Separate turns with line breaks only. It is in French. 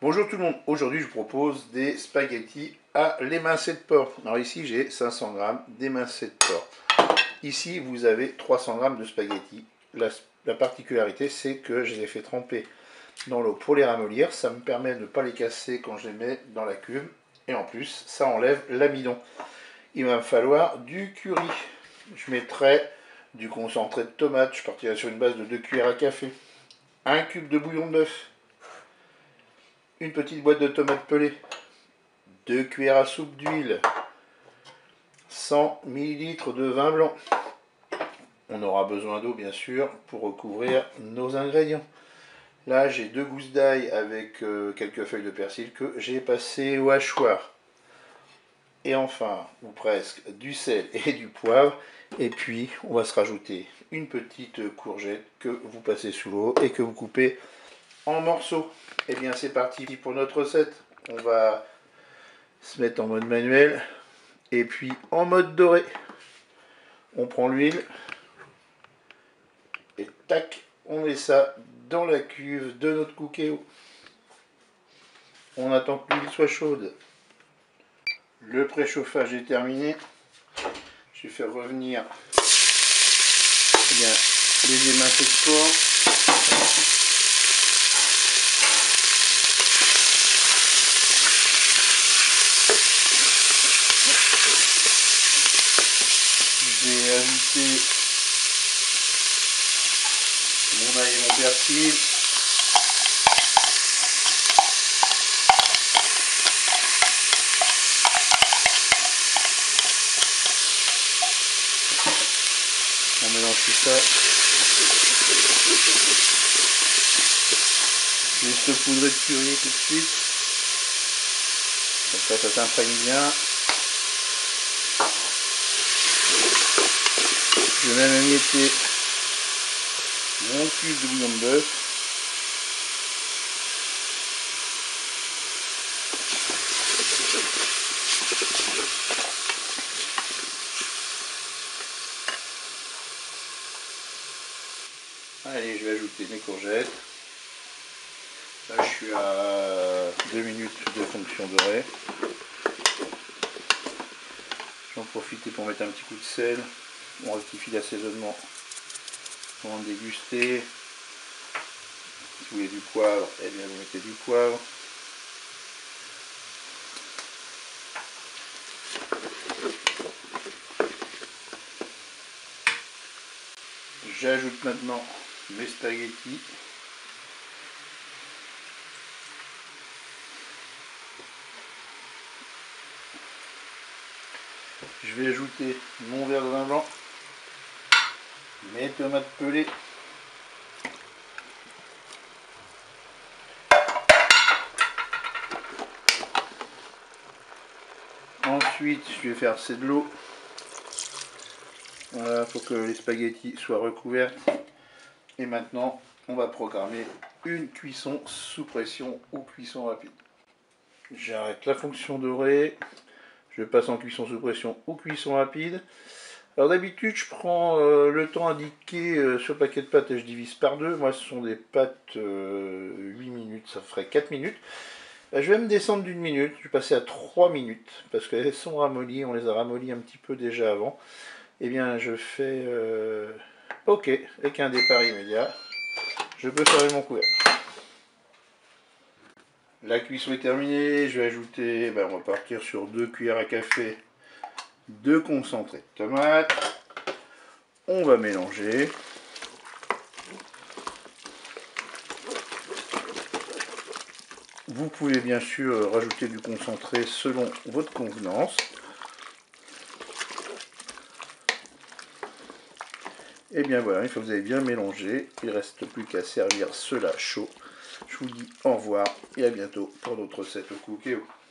Bonjour tout le monde, aujourd'hui je vous propose des spaghettis à l'émincé de porc. Alors ici j'ai 500 g d'émincé de porc. Ici vous avez 300 g de spaghettis. La particularité c'est que je les ai fait tremper dans l'eau pour les ramollir. Ça me permet de ne pas les casser quand je les mets dans la cuve. Et en plus ça enlève l'amidon. Il va me falloir du curry. Je mettrai du concentré de tomate. Je partirai sur une base de 2 cuillères à café. Un cube de bouillon de bœuf. Une petite boîte de tomates pelées, 2 cuillères à soupe d'huile, 100 ml de vin blanc. On aura besoin d'eau bien sûr pour recouvrir nos ingrédients. Là j'ai 2 gousses d'ail avec quelques feuilles de persil que j'ai passé au hachoir. Et enfin, ou presque, du sel et du poivre. Et puis on va se rajouter une petite courgette que vous passez sous l'eau et que vous coupez en morceaux. Et bien c'est parti pour notre recette. On va se mettre en mode manuel et puis en mode doré. On prend l'huile et tac, on met ça dans la cuve de notre cookéo. On attend que l'huile soit chaude. Le préchauffage est terminé. Je vais faire revenir les émincés de porc. Je vais ajouter mon ail et mon persil. On mélange tout ça. Je vais saupoudrer de curry tout de suite. Comme ça s'imprègne bien. Je vais même émietter mon cube de bouillon de bœuf. Allez, je vais ajouter mes courgettes. Là, je suis à 2 minutes de fonction dorée. J'en profite pour mettre un petit coup de sel. On rectifie l'assaisonnement avant de déguster. Si vous voulez du poivre, eh bien vous mettez du poivre. J'ajoute maintenant mes spaghettis. Je vais ajouter mon verre de vin blanc, mes tomates pelées, ensuite je vais faire c'est de l'eau. Voilà, pour que les spaghettis soient recouverts. Et maintenant on va programmer une cuisson sous pression ou cuisson rapide. J'arrête la fonction dorée. Je passe en cuisson sous pression ou cuisson rapide. Alors d'habitude je prends le temps indiqué sur le paquet de pâtes et je divise par 2. Moi ce sont des pâtes 8 minutes, ça ferait 4 minutes. Je vais me descendre d'une minute, je vais passer à 3 minutes parce qu'elles sont ramollies, on les a ramollies un petit peu déjà avant. Et bien je fais OK, avec un départ immédiat, je peux fermer mon couvercle. La cuisson est terminée, je vais ajouter, on va partir sur 2 cuillères à café de concentré de tomate. On va mélanger. Vous pouvez bien sûr rajouter du concentré selon votre convenance. Et bien voilà, une fois que vous avez bien mélangé, il ne reste plus qu'à servir cela chaud. Je vous dis au revoir et à bientôt pour d'autres recettes au cookéo.